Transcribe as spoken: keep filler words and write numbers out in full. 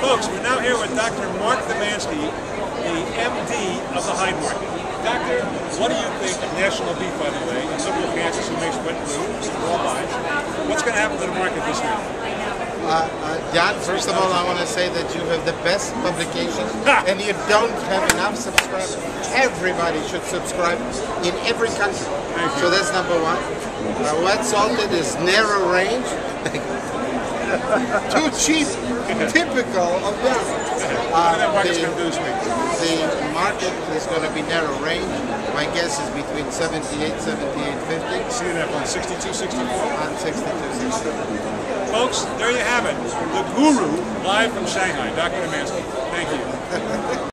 Folks, we're now here with Doctor Mark Zemansky, the M D of the Hyde Market. Doctor, what do you think of National Beef, by the way, in liberal Kansas, who makes wet food, raw buys? What's going to happen to the market this week? Uh, uh, John, first of all, I want to say that you have the best publication, and you don't have enough subscribers. Everybody should subscribe in every country. So that's number one. Uh, wet salted is narrow range. Too cheap, typical of them. Uh, the, the market is going to be narrow range. My guess is between seventy-eight, seventy-eight fifty. See that on sixty-two, sixty-four? On sixty-two, sixty-four. Folks, there you have it. The guru live from Shanghai, Doctor Zemansky. Thank you.